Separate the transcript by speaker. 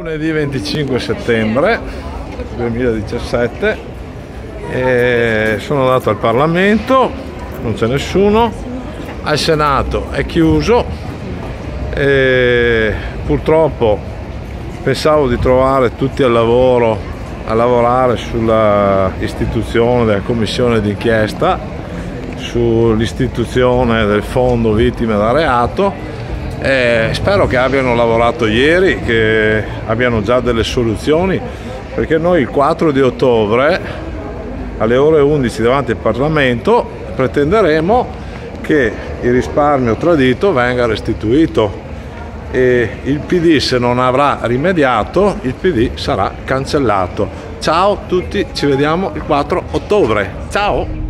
Speaker 1: Lunedì 25 settembre 2017 e sono andato al Parlamento, non c'è nessuno, al Senato è chiuso e purtroppo pensavo di trovare tutti al lavoro a lavorare sulla istituzione della commissione d'inchiesta sull'istituzione del fondo vittime da reato. Spero che abbiano lavorato ieri, che abbiano già delle soluzioni, perché noi il 4 di ottobre alle ore 11 davanti al Parlamento pretenderemo che il risparmio tradito venga restituito e il PD, se non avrà rimediato, il PD sarà cancellato. Ciao a tutti, ci vediamo il 4 ottobre. Ciao!